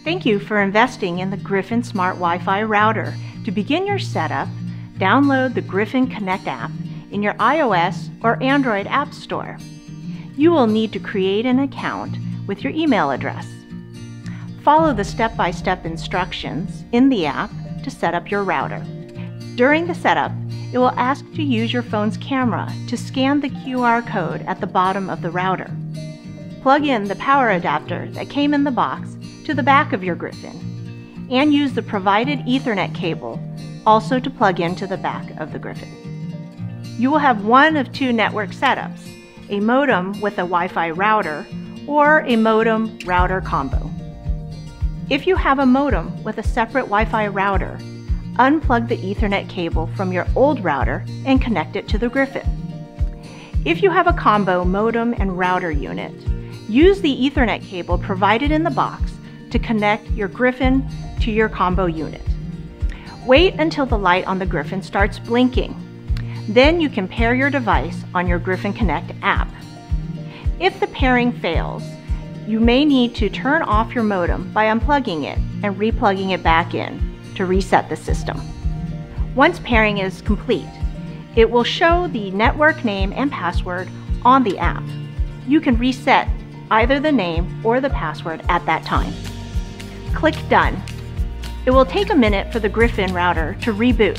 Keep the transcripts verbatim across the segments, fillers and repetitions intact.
Thank you for investing in the Gryphon Smart Wi-Fi router. To begin your setup, download the Gryphon Connect app in your iOS or Android App Store. You will need to create an account with your email address. Follow the step-by-step instructions in the app to set up your router. During the setup, it will ask to use your phone's camera to scan the Q R code at the bottom of the router. Plug in the power adapter that came in the box to the back of your Gryphon, and use the provided Ethernet cable also to plug into the back of the Gryphon. You will have one of two network setups, a modem with a Wi-Fi router or a modem router combo. If you have a modem with a separate Wi-Fi router, unplug the Ethernet cable from your old router and connect it to the Gryphon. If you have a combo modem and router unit, use the Ethernet cable provided in the box to connect your Gryphon to your combo unit. Wait until the light on the Gryphon starts blinking. Then you can pair your device on your Gryphon Connect app. If the pairing fails, you may need to turn off your modem by unplugging it and replugging it back in to reset the system. Once pairing is complete, it will show the network name and password on the app. You can reset either the name or the password at that time. Click Done. It will take a minute for the Gryphon router to reboot.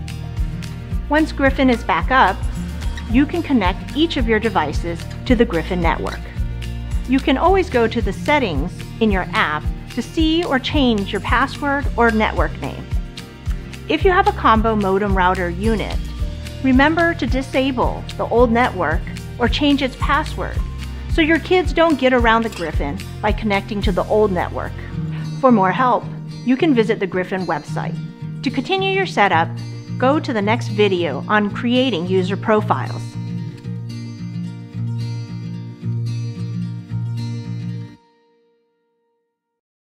Once Gryphon is back up, you can connect each of your devices to the Gryphon network. You can always go to the settings in your app to see or change your password or network name. If you have a combo modem router unit, remember to disable the old network or change its password so your kids don't get around the Gryphon by connecting to the old network. For more help, you can visit the Gryphon website. To continue your setup, go to the next video on creating user profiles.